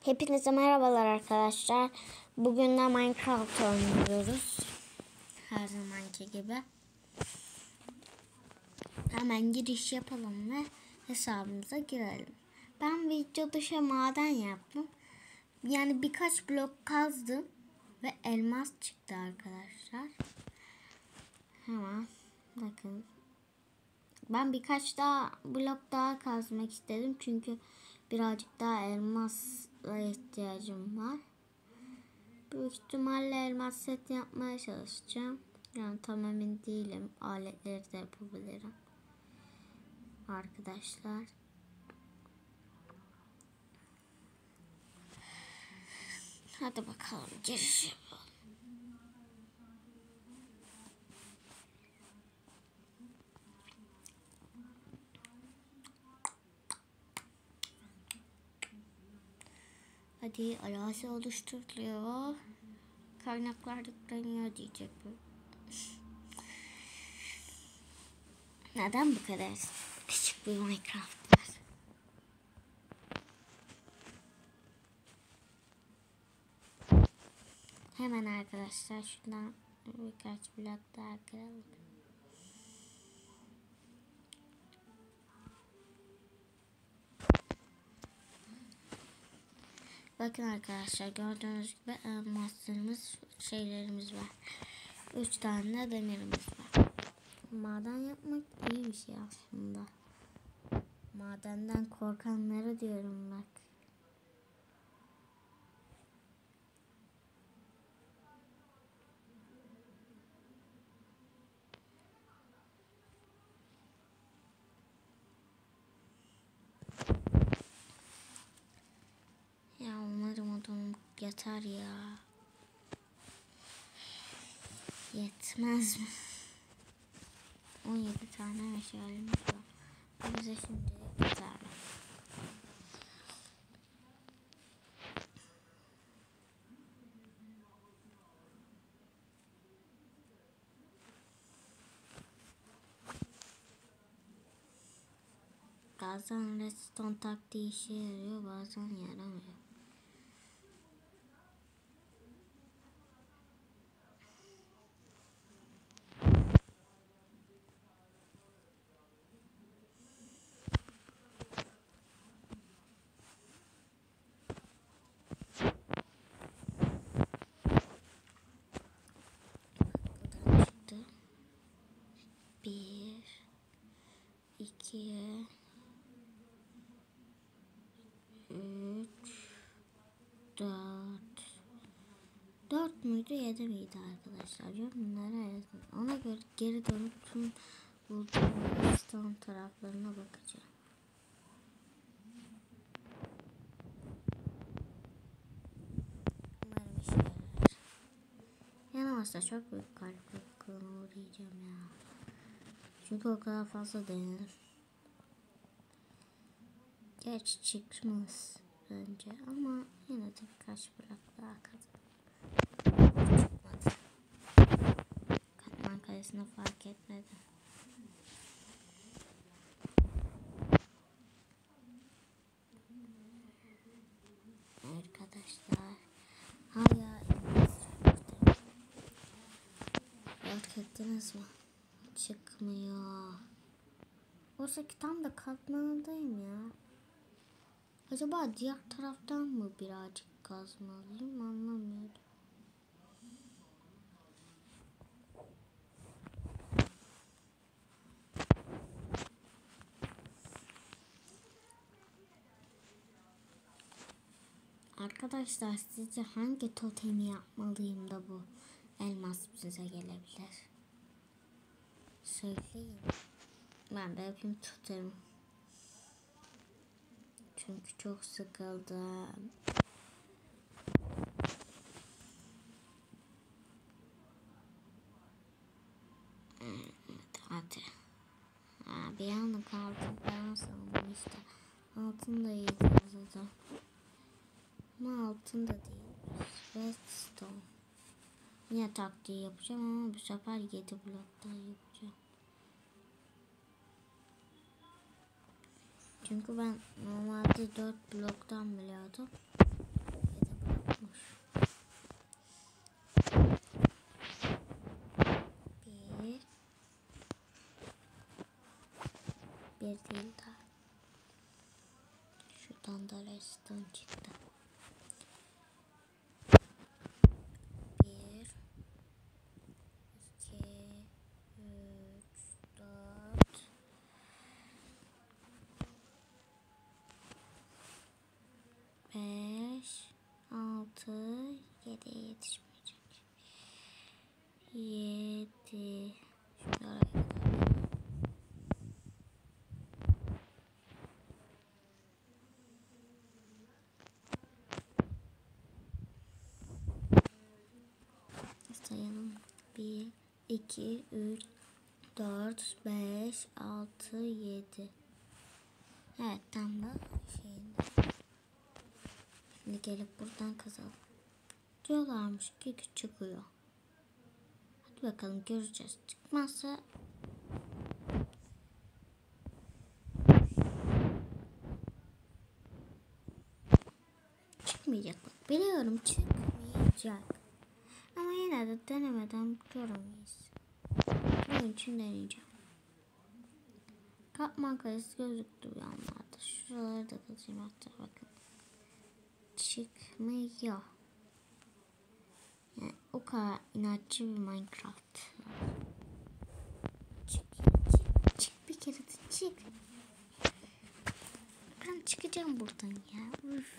Hepinize merhabalar arkadaşlar. Bugün de Minecraft oynuyoruz. Her zamanki gibi. Hemen giriş yapalım ve hesabımıza girelim. Ben video dışı maden yaptım. Yani birkaç blok kazdım ve elmas çıktı arkadaşlar. Hemen bakın. Ben birkaç daha blok daha kazmak istedim. Çünkü birazcık daha elmasla ihtiyacım var. Büyük ihtimalle elmas set yapmaya çalışacağım. Yani tam emin değilim. Aletleri de yapabilirim. Arkadaşlar. Hadi bakalım giriş yapalım. Hadi arazi oluşturuluyor. Kaynaklar yükleniyor diyecek bu. Neden bu kadar küçük bir Minecraft var? Hemen arkadaşlar şuradan birkaç blok daha kıralım. Bakın arkadaşlar gördüğünüz gibi elmaslarımız şeylerimiz var. 3 tane de demirimiz var. Maden yapmak iyi bir şey aslında. Madenden korkanlara diyorum bak. Ya umarım odam yeter ya. Yetmez mi? 17 tane meşalemiz var. Bize şimdi yeter. Bazen redstone taktiği işe yarıyor, bazen yaramıyor. Buradan çıktı. 1 2 3 4 4 müydü 7 miydi arkadaşlar? Yorumlara yazın. Ona göre geri dönüp tüm bulduğum redstone taraflarına bakacağım. Umarım işe yarar. Yanamazsa çok büyük kalp kırıklığına uğrayacağım ya. Çünkü o kadar fazla denedim. Geç çıkmaz bence ama yine de birkaç blok daha kazandım. Çıkmadı. Katman kalesini fark etmedim. Arkadaşlar hala fark ettiniz mi? Çıkmıyor. Oysa ki tam da katmanındayım ya. Acaba diğer taraftan mı birazcık kazmalıyım anlamıyorum. Arkadaşlar sizce hangi totemi yapmalıyım da bu elmas bize gelebilir? Söyleyin. Ben de yapayım totemi. Çünkü çok sıkıldım. Hadi. Bir anlık altın falan sandım işte. Altın da iyiydi zaten. Ama altın da değil. Redstone. Yine taktiği yapacağım ama bu sefer 7 blok daha yapacağım. Çünkü ben normalde 4 bloktan biliyordum. değil daha. Şuradan da redstone çıktı. 1 2 3 4 5 6 7'ye yetişmeyecek. 7 şuraya kadar. Sayalım. 1 2 3 4 5 6 7. Evet, tam da şeyinde. Şimdi gelip buradan kazalım. Diyorlarmış ki çıkıyor. Hadi bakalım, göreceğiz. Çıkmazsa çıkmayacak. Bak, biliyorum çıkmayacak. Ama yine de denemeden göremeyiz. Bunun için deneyeceğim. Kapman kayısı gözüktü bir anlarda. Şuraları da kazayım hatta, bakın. Çıkmıyor. Yani o kadar inatçı bir Minecraft. Çık bir kere de çık. Ben çıkacağım buradan ya. Üf.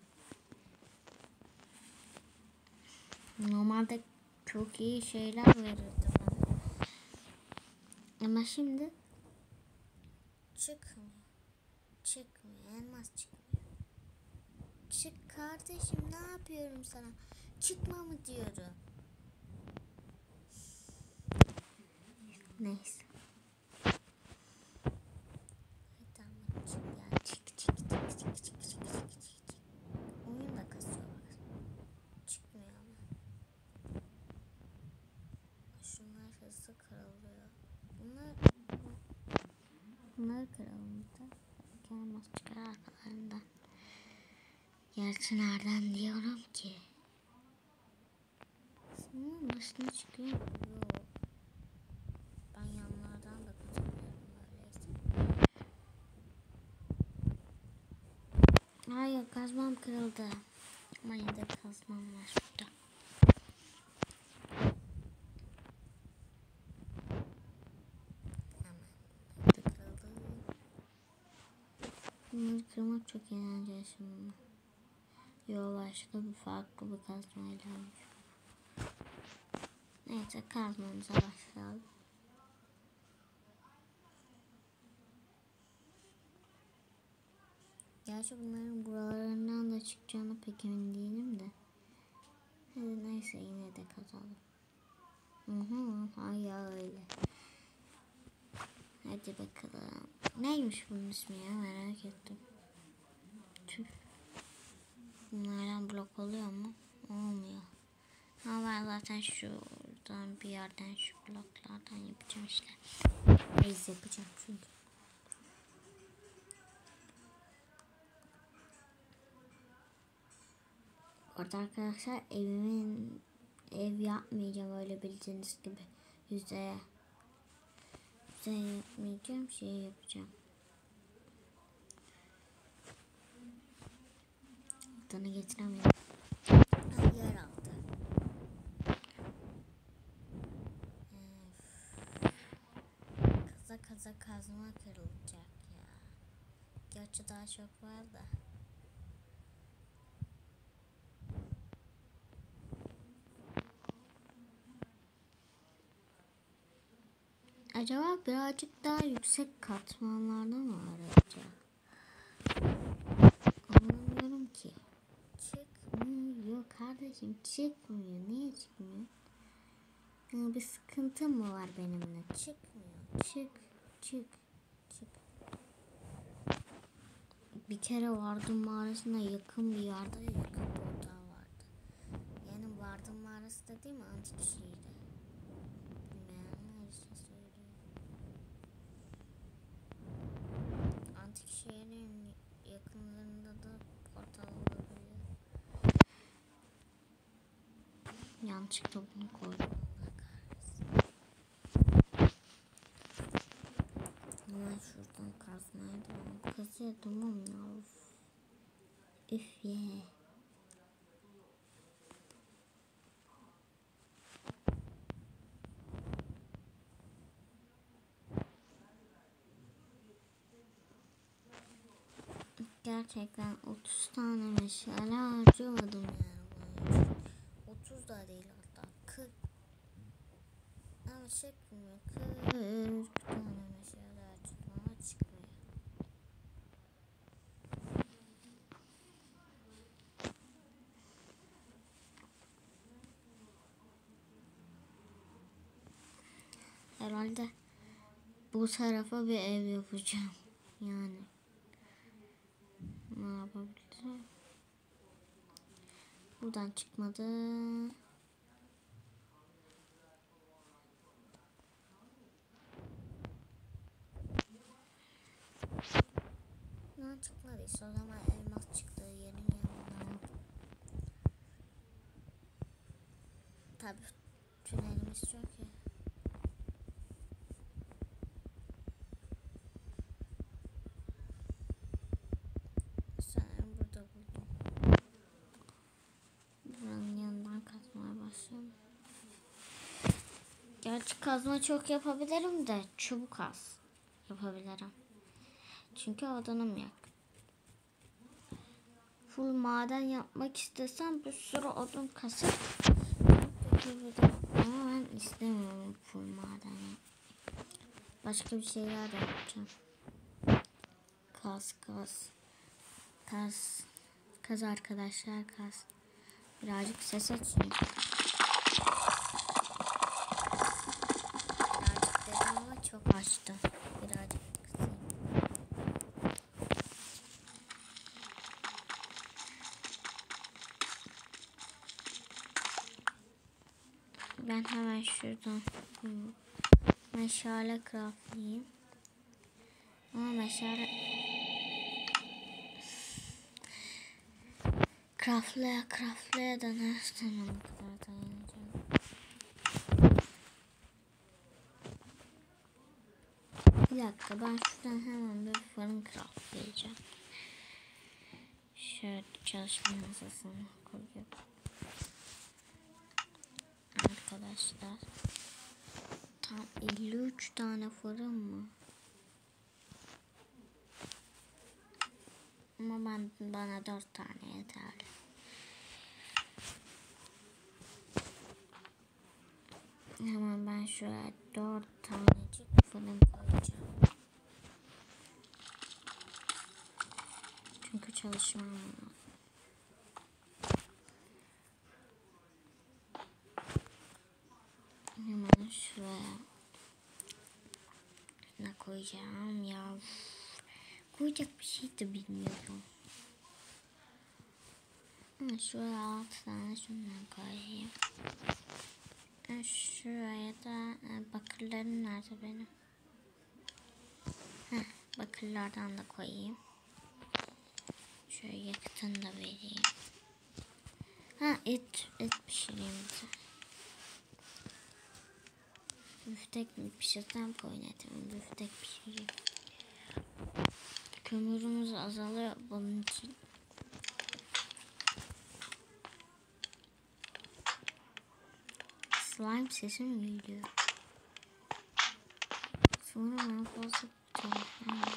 Normalde çok iyi şeyler verirdi bana. Ama şimdi çıkmıyor. Çıkmıyor. Elmas çıkmıyor. Çık kardeşim, ne yapıyorum sana? Çıkma mı diyorum. Neyse. Tamam, çık ya. Çık. Oyun da kasıyor bak. Çıkmıyor ama. Şunlar hızlı kırılıyor. Bunları kıralım da. Elmas çıkar arkalarından. Gerçi nereden diyorum ki? Bunun başına çıkıyor mu? Yok. Ben yanlardan da kazanıyorum öyleyse. Hayır, kazmam kırıldı. Ama yine de kazmam var burada. Bunları kırmak çok eğlenceli şimdi. Yok, başka bir farklı bir kazmayla. Neyse, kazmamıza başlayalım. Gerçi bunların buralarından da çıkacağını pek emin değilim de. Hadi neyse, yine de kazalım. Hayır öyle. Hadi bakalım. Neymiş bunun ismi ya, merak ettim. Tüh. Bunlardan blok oluyor mu? Olmuyor. Ama ben zaten şuradan bir yerden şu bloklardan yapacağım işte. Biz yapacağım çünkü. Orada arkadaşlar ev yapmayacağım öyle bildiğiniz gibi. Yüzeye yapmayacağım, şey yapacağım. Adını getiremiyorum. Yer aldı. Kaza kazma kırılacak ya. Gerçi daha çok var da. Acaba birazcık daha yüksek katmanlarda mı arayacak? Anlamıyorum ki. Çıkmıyor kardeşim, çıkmıyor. Niye çıkmıyor? Yani bir sıkıntı mı var benimle? Çıkmıyor. Çık. Bir kere Vardım mağarasına yakın bir yerde yakın portal vardı. Yani Vardım mağarası da değil mi? Antik şehirde. Antik şehrin yakınlarında da portal olabilir. Yanlışlıkla bunu koydum. Hemen şuradan kazma tamam ya. Üf ye. Gerçekten 30 tane meşale harcamadım yani. 30 da değil hatta 40. Ama çıkmıyor. 40 tane meşale harcadım ama çıkmıyor. Herhalde bu tarafa bir ev yapacağım. Yani ne yapabilirim? Buradan çıkmadı. Buradan çıkmadıysa o zaman elmas çıktığı yerin yanından. Tabii tünelimiz çok iyi. Sanırım burada buldum. Buranın yanından kazmaya başladım. Gerçi kazma çok yapabilirim de çubuk az yapabilirim. Çünkü odunum yok. Full maden yapmak istesem bir sürü odun kasıp yapabilirim. Ama ben istemiyorum full maden. Başka bir şeyler de yapacağım. Kaz arkadaşlar kaz. Birazcık ses açayım. Birazcık dedim ama çok açtım. Birazcık kısayım. Ben hemen şuradan meşale craftlayayım. Ama meşale craftlaya da nereden o kadar dayanacağım. Bir dakika ben şuradan hemen bir fırın craftlayacağım. Şöyle çalışma masasını koyuyorum. Arkadaşlar tam 53 tane fırın mı? Ama bana 4 tane yeterli. Hemen ben şuraya 4 tanecik fırın koyacağım. Çünkü çalışmam lazım. Hemen şuraya ne koyacağım ya? Koyacak bir şey de bilmiyorum. Şuraya 6 tane şundan koyayım. Şuraya da bakırlarım nerede benim? Bakırlardan da koyayım. Şöyle yakıtını da vereyim. Et pişireyim bize. Büftek mi pişirsem koyun etimi büftek pişireyim. Kömürümüz azalıyor bunun için. Slime sesi mi geliyor? Sonra ben fazla çalışmam.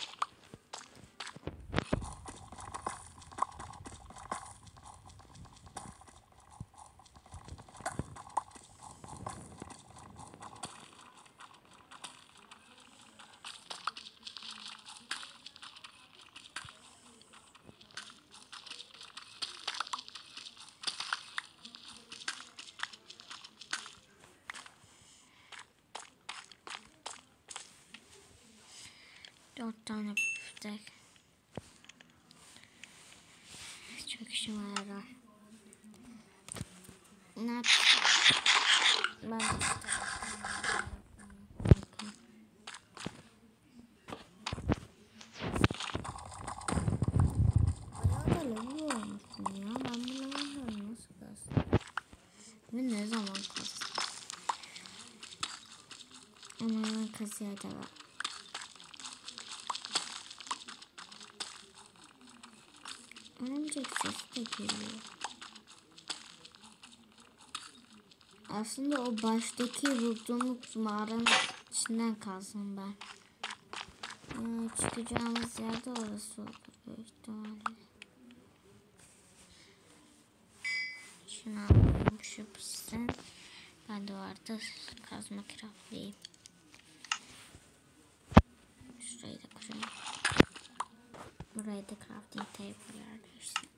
Dört tane büftek. Çok işime yarar. Ne yapayım? Ben de bayağı da level olmuşsun ya. Ben bu level'ları nasıl kastım? Ve ne zaman kastım? Ama ben kasaya da var. örümcek sesi de geliyor. Aslında o baştaki vurduğumuz mağaranın içinden kalsın ben. Çıkacağımız yerde orası olur büyük ihtimalle. Şunu alayım, şu pişsin. Ben de orada kazma craftlayayım. Şurayı da kurayım. Burayı da crafting table yerleştirdim.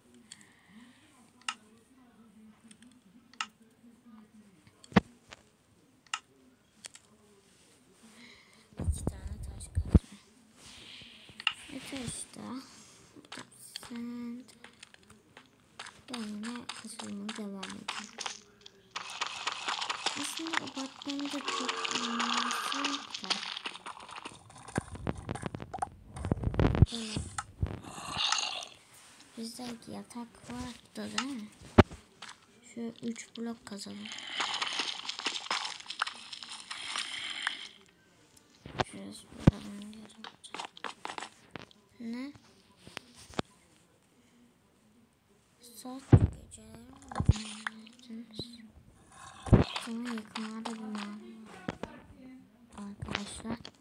İki tane taş kazma. Yeter işte. Sen... Ben yine kazılmaya devam edeyim. Aslında apartmanı da çok anlamsız da. Evet. Bizde yatak var da değil mi? Şu 3 blok kazalım. Şurası buranın yeri var. Ne? Saat geceleri mi? Sana yakınlarda bir mağara var. Arkadaşlar.